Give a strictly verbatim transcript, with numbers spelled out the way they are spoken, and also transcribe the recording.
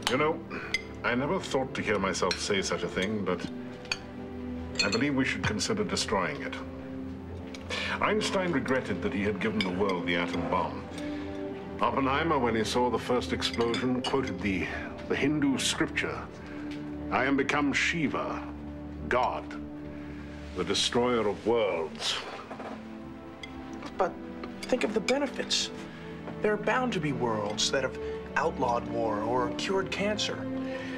You know, I never thought to hear myself say such a thing, but I believe we should consider destroying it. Einstein regretted that he had given the world the atom bomb. Oppenheimer, when he saw the first explosion, quoted the, the Hindu scripture, "I am become Shiva, God, the destroyer of worlds." But think of the benefits. There are bound to be worlds that have outlawed war or cured cancer.